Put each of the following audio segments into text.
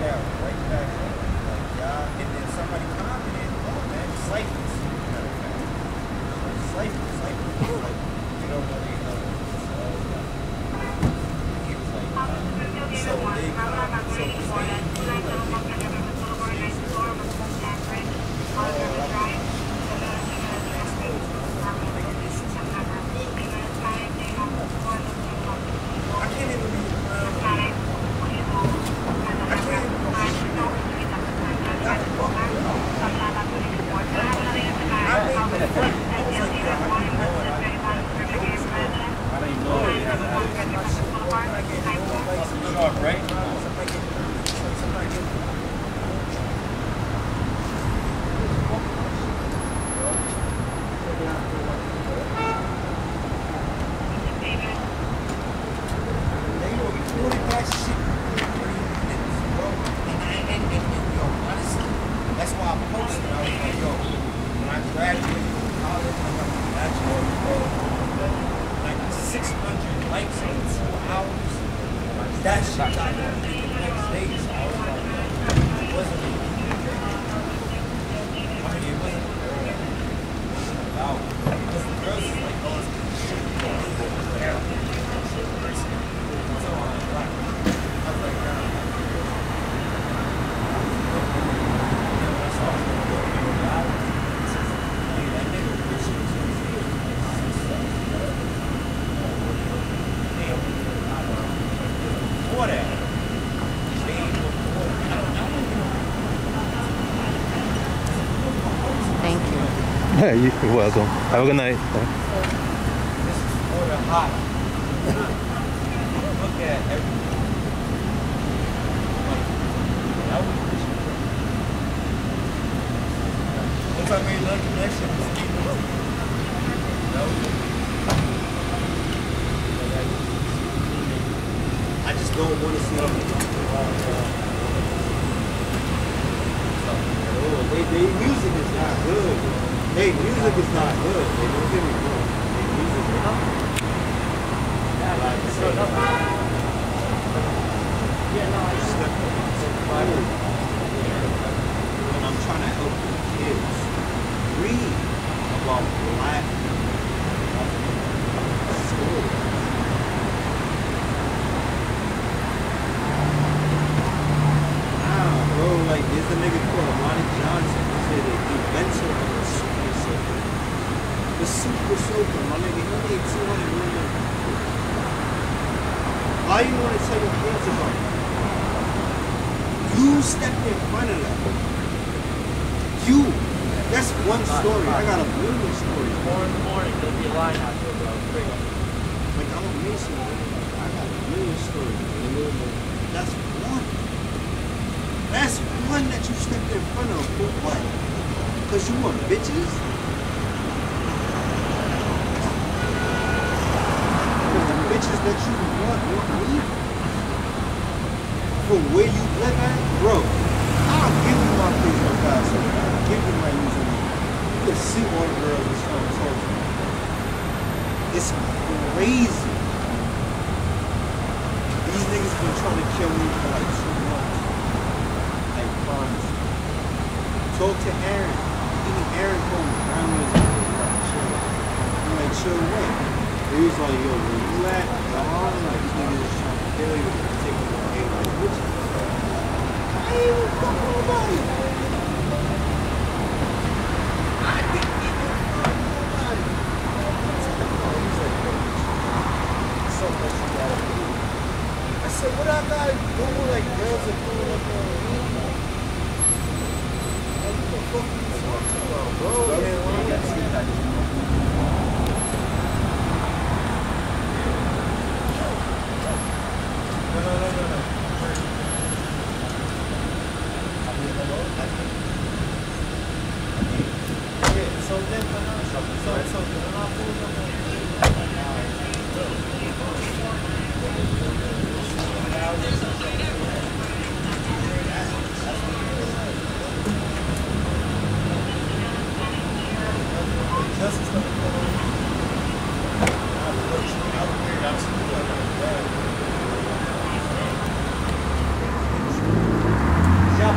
down, right back up. Like, yeah, and then somebody commented, oh man, cycles. Matter of fact. Cycles. Like, you don't know they know. He was like, so they I can't even read. That's why I posted. I was like, yo, when I graduated from college, I got my bachelor's, bro. Like 600 likes in 2 hours. That shit got me thinking the next day. So I was like, yo, it wasn't me. I mean, it wasn't the girl. It wasn't about it. Because the girls is like, oh, it's shit. Yeah. So I was like, nah. Thank you. You're welcome. Have a good night. This is water hot. Look at everything. That was fishing. Once I made that connection, that was it. I just don't want to see them. Their music is not good. Their music is not good. They don't get me wrong. Their music is not good. Yeah, no, I just when I'm trying to help the kids read about black stories. Like, there's a nigga called Ronnie Johnson who said the inventor of the super soaker. The super soaker, my nigga, he made $200 million. Why you want to tell your kids about it? You stepped in front of that. You. That's one story. I got a million stories. 4 in the morning, there'll be a line out there, bro. Like, I'm a Mason, I got a million stories. That's one. That's one that you stepped in front of. For what? Because you want bitches? Because the bitches that you want me? For where you live at? Bro, I'll give you my Facebook password. I'll give you my username. You can see all the girls that's on social. It's crazy. These niggas been trying to kill me for like 2 months. Talk to Aaron. Even Aaron told me, Aaron was like, chill. I'm like, chill what? He was like, yo, where you at? Like, these niggas is trying to kill you. Take you away. Like, what you I ain't even fuck nobody. I didn't even fuck nobody. He's like, so much you gotta do. I said, what I gotta do? Like, girls are doing up on me. What are you talking about, bro? No. I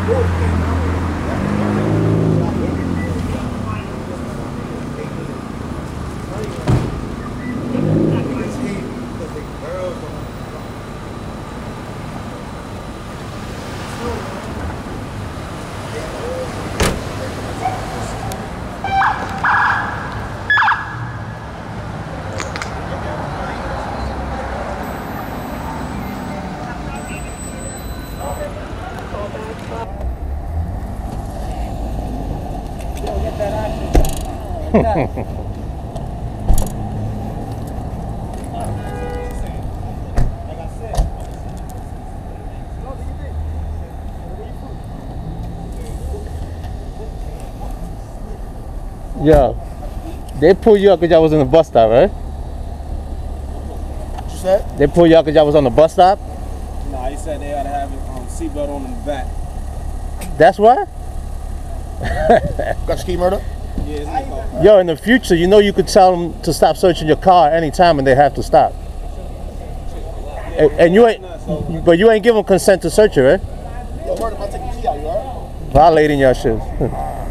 Yeah. They pulled you up because y'all was in the bus stop, right? What you said? They pulled you up because y'all was on the bus stop? Nah, he said they ought to have a seatbelt on in the back. That's why? Got your key murder? Yeah, it's in the car. Yo, in the future, you know you could tell them to stop searching your car anytime and they have to stop. And you ain't, but you ain't give them consent to search it, right? Yo, murder, if I take the key out, you alright? Violating your shit.